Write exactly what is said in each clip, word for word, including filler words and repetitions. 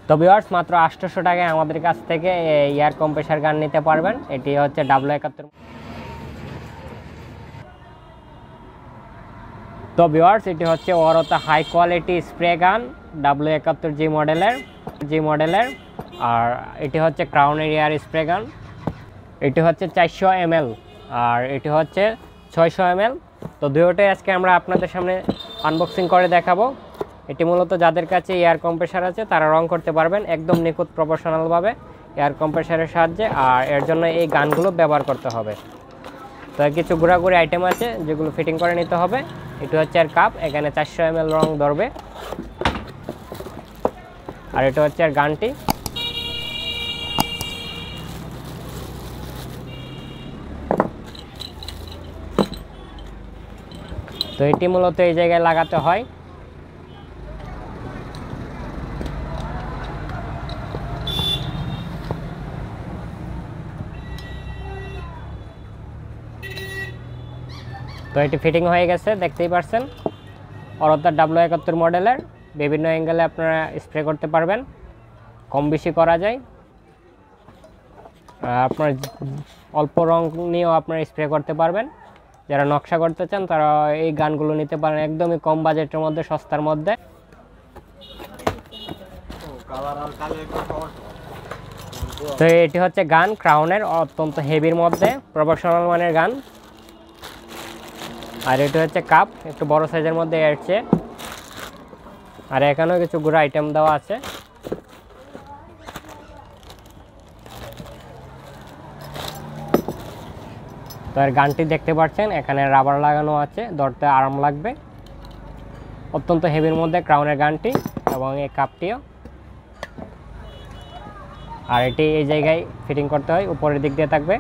তো ভিউয়ার্স মাত্র আটশোশো টাকায় আমাদের কাছ থেকে এয়ার কম্প্রেসার গান নিতে পারবেন। এটি হচ্ছে ডাব্লু একাত্তর। তো ভিউয়ার্স এটি হচ্ছে ওরতা high quality spray gun W একাত্তর জি মডেলের জি মডেলের আর এটি হচ্ছে ক্রাউনের এয়ার স্প্রে গান। এটি হচ্ছে চারশো এম এল আর এটি হচ্ছে ছয়শো এম এল। তো দুটোটাই আজকে আমরা আপনাদের সামনে আনবক্সিং করে দেখাবো। এটি মূলত যাদের কাছে এয়ার কম্প্রেসার আছে তারা রং করতে পারবেন একদম নিখুঁত প্রফেশনালভাবে এয়ার কম্প্রেসারের সাহায্যে। আর এর জন্য এই গানগুলো ব্যবহার করতে হবে। তো কিছু ঘোরাঘুরি আইটেম আছে যেগুলো ফিটিং করে নিতে হবে। এটি হচ্ছে আর কাপ, এখানে চারশো এম এল রং ধরবে। আর এটা হচ্ছে আর গানটি। তো এটি মূলত এই জায়গায় লাগাতে হয়। তো এটি ফিটিং হয়ে গেছে, দেখতেই পাচ্ছেন। ওরতা ডাব্লু একাত্তর মডেলের বিভিন্ন অ্যাঙ্গেলে আপনারা স্প্রে করতে পারবেন, কম বেশি করা যায়। আপনার অল্প রং নিয়েও আপনারা স্প্রে করতে পারবেন। যারা নকশা করতে চান তারা এই গানগুলো নিতে পারেন একদমই কম বাজেটের মধ্যে, সস্তার মধ্যে। তো এটি হচ্ছে গান ক্রাউনের, অত্যন্ত হেভির মধ্যে প্রফেশনাল মানের গান। আর এটি হচ্ছে কাপ, একটু বড় সাইজের মধ্যে এসছে। আর এখানেও কিছু গুঁড়ো আইটেম দেওয়া আছে। তো এর গানটি দেখতে পাচ্ছেন, এখানে রাবার লাগানো আছে, ধরতে আরাম লাগবে। অত্যন্ত হেভির মধ্যে ক্রাউনের গানটি এবং এই কাপটিও। আর এটি এই জায়গায় ফিটিং করতে হয়, উপরের দিক দিয়ে থাকবে।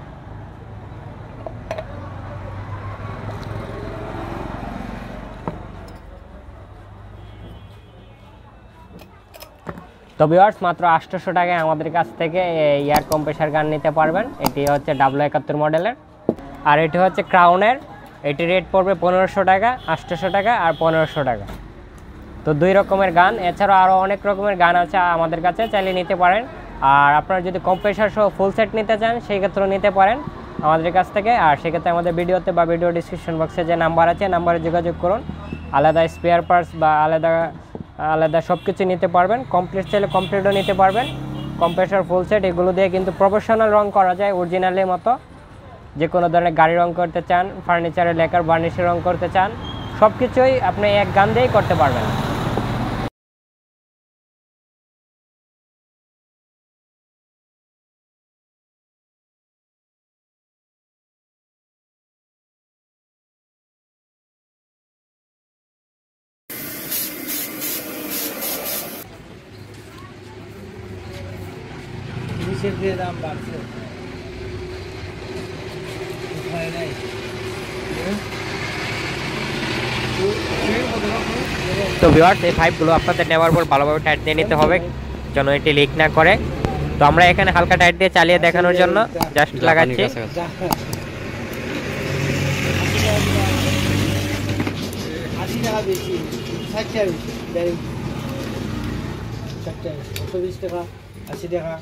তো ভিউয়ার্স মাত্র আটশোশো টাকায় আমাদের কাছ থেকে এয়ার কম্প্রেসার গান নিতে পারবেন। এটি হচ্ছে ডাব্লু একাত্তর মডেলের আর এটি হচ্ছে ক্রাউনের। এটি রেট পড়বে পনেরোশো টাকা, আটশোশো টাকা আর পনেরোশো টাকা। তো দুই রকমের গান, এছাড়াও আরও অনেক রকমের গান আছে আমাদের কাছে, চাইলে নিতে পারেন। আর আপনারা যদি কম্প্রেসার সহ ফুল সেট নিতে চান সেই ক্ষেত্রেও নিতে পারেন আমাদের কাছ থেকে। আর সেক্ষেত্রে আমাদের ভিডিওতে বা ভিডিও ডিসক্রিপশন বক্সে যে নাম্বার আছে নাম্বারে যোগাযোগ করুন। আলাদা স্পেয়ার পার্টস বা আলাদা আলাদা সব কিছু নিতে পারবেন। কমপ্লিট চাইলে কমপ্লিটও নিতে পারবেন। কম্প্রেসার ফুল সেট এগুলো দিয়ে কিন্তু প্রফেশনাল রং করা যায় অরিজিনালের মতো। যে কোনো ধরনের গাড়ি রং করতে চান, ফার্নিচারের লেকার বার্নিশের রং করতে চান, সব কিছুই আপনি এক গান দিয়েই করতে পারবেন। দাম বাড়ছে। তো ভিউয়ার্স এই পাইপগুলো আপনাদের নেওয়ার পর ভালোভাবে টাইট দিয়ে নিতে হবে যেন এটি লিক না করে। তো আমরা এখানে হালকা টাইট দিয়ে চালিয়ে দেখানোর জন্য জাস্ট লাগাচ্ছি। আশি টাকা বেশি, ষাট টাকা বেশি, ষাট টাকা, একশো বিশ টাকা, আশি টাকা।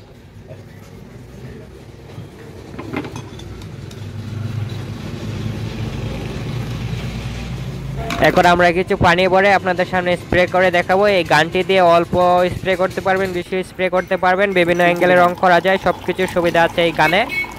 এখন আমরা কিছু পানি ভরে আপনাদের সামনে স্প্রে করে দেখাবো। এই গানটি দিয়ে অল্প স্প্রে করতে পারবেন, বেশি স্প্রে করতে পারবেন, বিভিন্ন অ্যাঙ্গেলে রং করা যায়, সব কিছুর সুবিধা আছে এই গানে।